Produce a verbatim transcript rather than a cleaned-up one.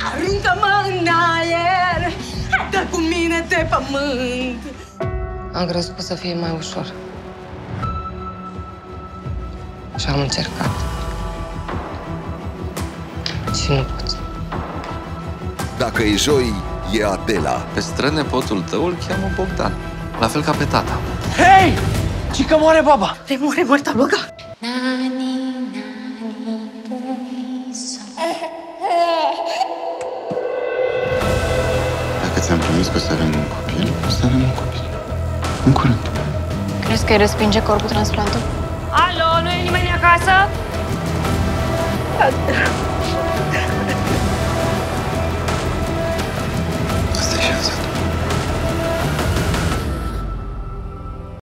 Aruncă-mă în aer, dă cu mine de pământ. Am crezut că o să fie mai ușor. Și am încercat. Și nu pot. Dacă e joi, e Adela. Pe strănepotul tău îl cheamă Bogdan, la fel ca pe tata. Hei! Cică moare baba! Te moare moarta băga. Dacă ți-am promis că o să avem un copil, o să avem un copil. În curând. Crezi că îi respinge corpul transplantul? Alo, nu e nimeni acasă? Adela.